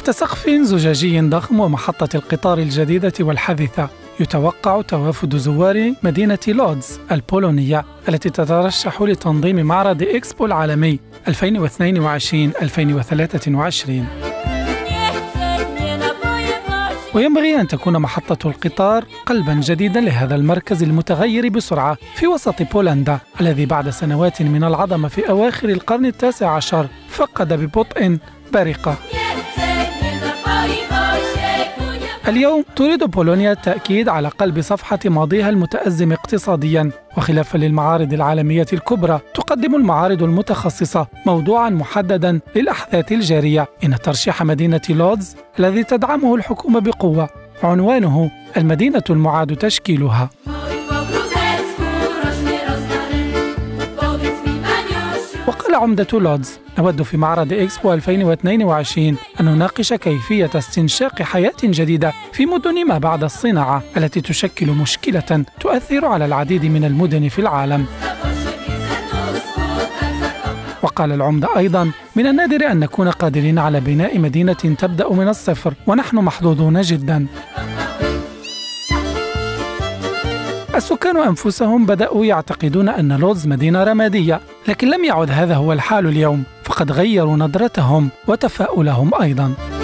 تحت سقف زجاجي ضخم ومحطة القطار الجديدة والحديثة، يتوقع توافد زوار مدينة لودز البولونية التي تترشح لتنظيم معرض إكسبو العالمي 2022-2023. وينبغي أن تكون محطة القطار قلباً جديداً لهذا المركز المتغير بسرعة في وسط بولندا، الذي بعد سنوات من العظمة في أواخر القرن التاسع عشر فقد ببطء برقة. اليوم تريد بولونيا التأكيد على قلب صفحة ماضيها المتأزم اقتصادياً، وخلافاً للمعارض العالمية الكبرى تقدم المعارض المتخصصة موضوعاً محدداً للأحداث الجارية. إن ترشيح مدينة لودز الذي تدعمه الحكومة بقوة عنوانه المدينة المعاد تشكيلها. وقال عمدة لودز: نود في معرض إكسبو 2022 أن نناقش كيفية استنشاق حياة جديدة في مدن ما بعد الصناعة التي تشكل مشكلة تؤثر على العديد من المدن في العالم. وقال العمدة أيضاً: من النادر أن نكون قادرين على بناء مدينة تبدأ من الصفر، ونحن محظوظون جداً. السكان أنفسهم بدأوا يعتقدون أن لودز مدينة رمادية، لكن لم يعد هذا هو الحال اليوم، فقد غيروا نظرتهم وتفاؤلهم أيضاً.